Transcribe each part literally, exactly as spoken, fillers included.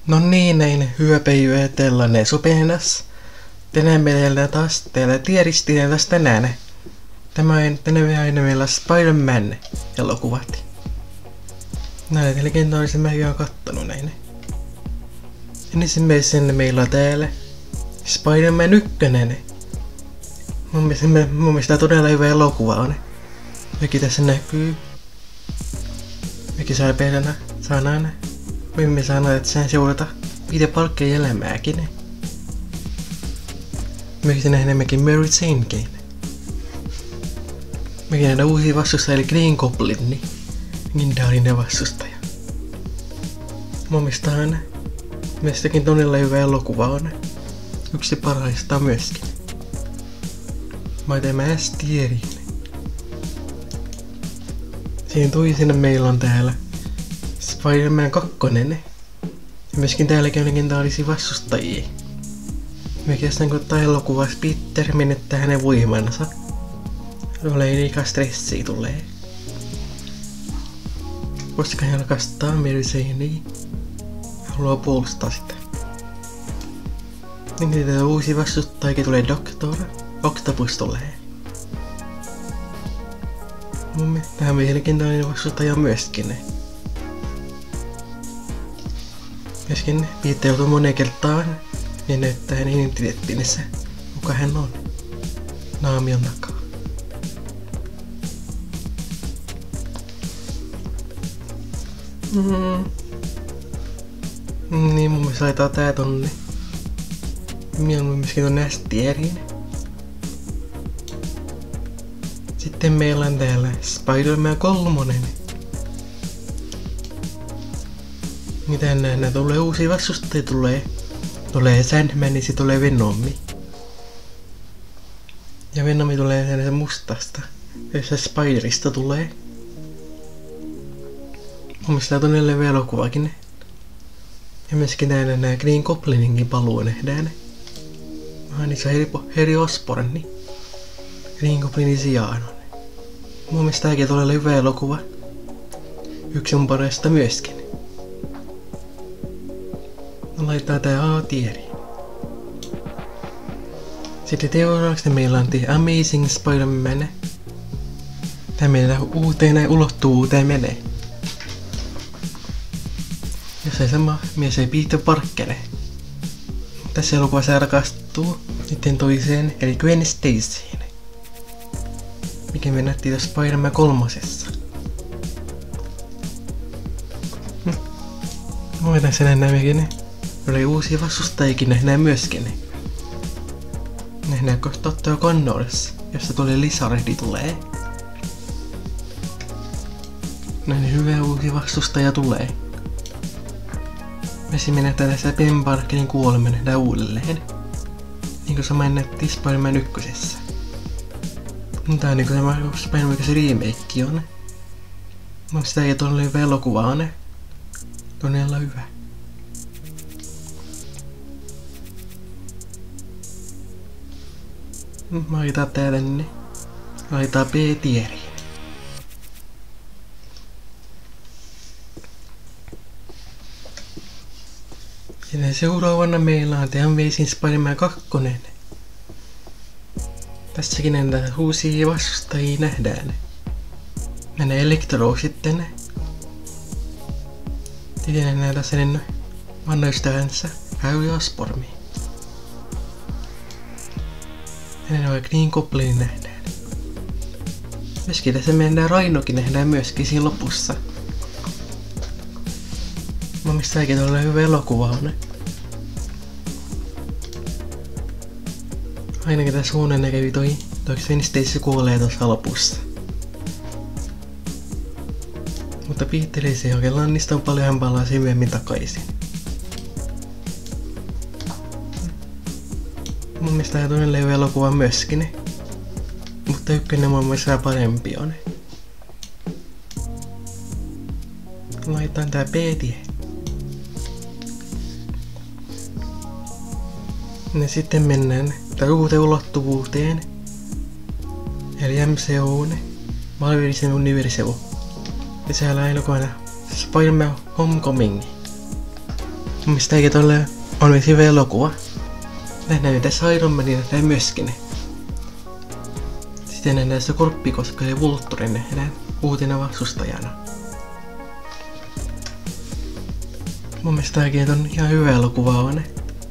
No niin, näin hyöpäivää tällainen sopenas. Tänään meillä taas täällä tieristiin taas tänään. Tämä on tänään meillä Spider-Man elokuvat. Näitä legendaarisia mäkin oon kattonut näin. Ensimmäisenä meillä on täällä Spider-Man ykkönen. Mun mielestä, mun mielestä todella hyvä elokuva on. Mikä tässä näkyy. Mikä saa peränä sanana. Voimme sanoa, että sään seurata Peter Parkerin elämääkin. Mekin nähdäänkin Mary Janekin. Mekin nähdään uusi vastustaja eli Green Goblin. Legendaarinen vastustaja. Mun mielestähän mielestäkin todella hyvä elokuva on. Yksi parhaista myöskin. Mä tämän S-tierin. Siinä toisena meillä on täällä Spider-Man kakkonen. Ja myöskin täälläkin on legendaarisia vastustajia. Oikeastaan kun tää elokuvassa Peter menettää hänen voimansa. Tulee liikaa stressiä tulee. Koska hän rakastaa Mary Janea. Haluaa puolustaa sitä. Niin tää uusi vastustajakin tulee Doctor. Octopus tulee. Mun mielestä tähän meidän legendaarinen vastustaja myöskin. Myöskin Peter joutuu moneen kertaan ja näyttää hänen identiteettinsä, kuka hän on. Naamion takaa. Mm. Niin mun mielestä laitetaan tää tonne. Mieluummin myöskin tonne S-tieriin. Sitten meillä on täällä Spider-Man kolmonen. Mitä nähdään? Tulee uusia vastustajia tulee. Tulee Sandman ja sitten tulee Venomi. Ja Venomi tulee sellaisen mustasta. Jossa Spiderista tulee. Mun mielestä tää on todella hyvä elokuvakin. Ja myöskin täällä nää Green Goblininkin paluu nähdään. Ah, niin se on Harry, Harry Osborn. Green Goblinin sijaan on. Mun mielestä tääkin on todella hyvä elokuva. Yksi on parasta myöskin. Laitetaan tää A-tieri. Sitten seuraavaksi meillä on The Amazing Spider-Man. Tää meillä uuteen ulottuvuuteen menee. Jos ei sama mies ei Peter Parker. Tässä elokuvassa rakastuu sitten toiseen eli Gwen Stacyin. Mikä me nähtiin tässä Spider-Man kolmosessa. Hm. Voidaan se nähdä mekin. Oli uusia vastustajikin nähdään myöskin. Nähdään kohta Doctor Connors, josta tuli Lizardi tulee. Näin hyvä uusi vastustaja tulee. Mesi menetään tässä Ben Parkerin kuolema nähdään uudelleen. Niinku sama nähtiin Spider-Man ykkösessä. Tää on niinku sama Spider-Man ykkösen remake on. Mutta sitä ei todella hyvä elokuva on. Todella hyvä. Laitetaan tää tänne. Laitetaan B-tieriin. Sitten seuraavana meillä on The Amazing Spider-Man kakkonen. Tässäkin näitä uusia vastustajia nähdään. Mennään Electro sitten. Sitten nähdään tässä ennen vanha ystävänsä Harry Osborn. Hänen on Green Goblin nähdään. Myöskin tässä mennään Rainokin nähdään myöskin siinä lopussa. Mä mielestä tääkin tuolla hyvä elokuva on. Ainakin tässä huoneena kävi toi toi Gwen Stacy kuolee tuossa lopussa. Mutta Peter ei se oikein lannista on paljon, hän palaa myöhemmin takaisin. Mun mielestä tää on todella hyvä elokuva myöskin. Mutta ykkönen mun mielestä parempi on. Laitetaan tää B-tie. Ja sitten mennään tää uuteen ulottuvuuteen. Eli M C U:n Marvelisen universum. Ja siellä on elokuvana Spider-Man Homecoming. Mistä eikä tolle on myös hyvä elokuva. Nähdään tässä Iron Manin nähdään myöskin. Sitten nähdään sitä Korppikoska ja Vulturin nähdään uutena vastustajana. Mun mielestä tääkin on ihan hyvä elokuva on.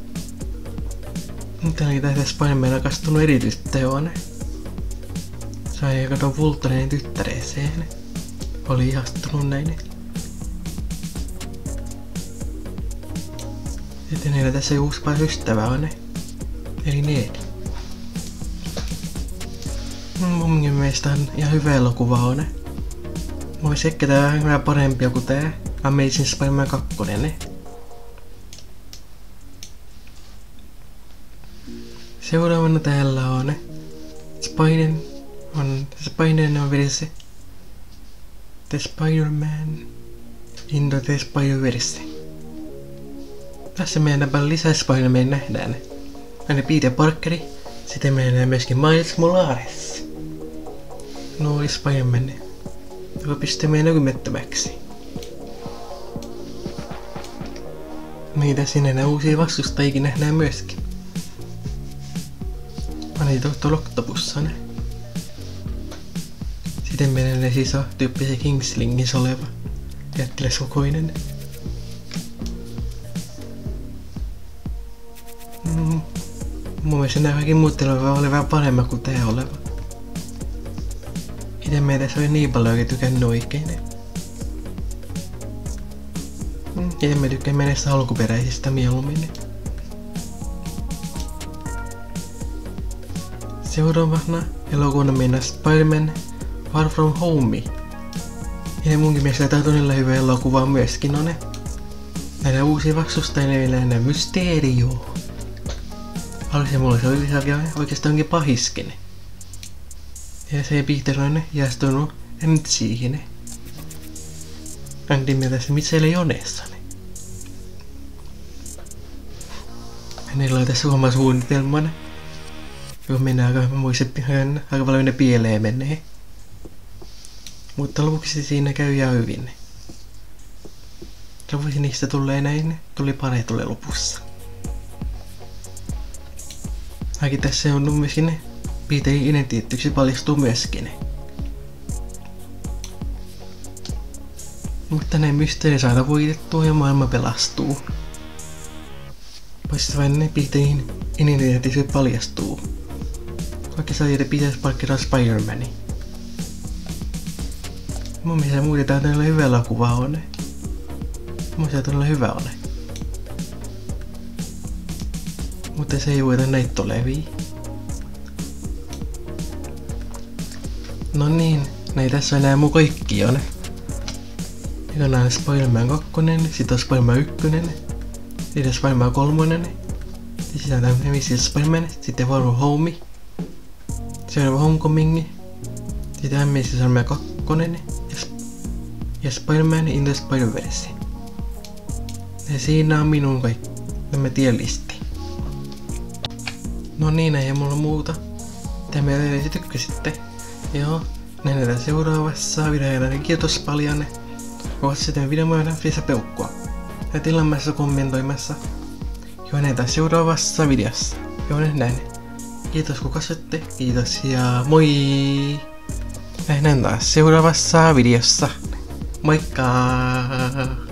Mutta oli tästä Spider-Man rakastunut erityisteoon. Sai kato Vulturin tyttäreeseen. Oli ihastunut näin. Sitten niillä tässä uusi paras ystävä on. Eli Ned. Mun mielestä on ihan hyvä elokuva on. Mun mielestä ehkä tää on vähän parempia kuin tää Amazing Spider-Man kaksi. Seuraavana täällä on Spider on Spider on verse The Spider-Man Into the Spider-Verse. Tässä meidän paljon lisää Spider-Man nähdään. Aina Peter Parkeri, sitten meidän myöskin Miles Morales. No oli Spider-Man, joka pystyy meidän näkymättömäksi. Meitä sinne uusia vastustajikin nähdään myöskin. Aina tohtor Octopussan. Sitten meidän siis on tyyppisen Kingslingis oleva jättiläskokoinen. Mm. Mun mielestä nämä kaikki muut oli vähän paremmin kuin tää oleva. Ite meitä se oli niin paljon oikein tykännyt oikein. Mm. Ite me tykkään menestä alkuperäisistä mieluummin. Seuraavana elokuvana mennään Spider-Man Far From Home. Ja munkin mielestä tää on todella hyvä elokuva myöskin on. Näitä uusia vastustajia vielä näitä Mysterio. Aluksi mulla se oli oikeastaan pahiskin. Ja se Peter on jäästunut M C:hin. Antin mieltä se Michelle Jonessan. Hänellä on tässä oma suunnitelman. Joo, mennään aika, mä voisin aika paljon ne pieleen menee. Mutta lopuksi siinä käy ihan hyvin. Lopuksi niistä tulee näin, tuli pare tulee lopussa. Ainakin tässä on myöskin Peterin identiteettiksi paljastuu myöskin. Mutta näin mysteeri saada voitettua ja maailma pelastuu. Paitsi vain ne Peterin identiteettiksi paljastuu. Vaikka saa jäädä Peter Parkeraa Spider-Mani. Mun mielestä muuten tää on todella hyvä elokuva on. Mun mielestä todella hyvä on. Mutta se ei voita näitä olevia. No niin, näin tässä on enää mun kaikki on. Ekana on Spider-Man kaksi, sitten on Spider-Man yksi, sitten on Spider-Man kolme, sitten on tämä Amazing Spider-Man, sitten Far From Home, seuraava Homecoming, sitten Amazing Spider-Man kaksi ja Spider-Man Into the Spider-Verse. Ja siinä on minun kaikki, tämä tielisti. No niin, ei mulla muuta. Tämä ei tykkäsitte. Joo, nähdään seuraavassa videossa. Kiitos paljon. Voit sitten videomuodon Fisa Peukkua. Ja tilaamassa kommentoimassa. Joo, nähdään seuraavassa videossa. Joo, nähdään. Kiitos kun katsoitte. Kiitos ja moi! Nähdään taas seuraavassa videossa. Moikka!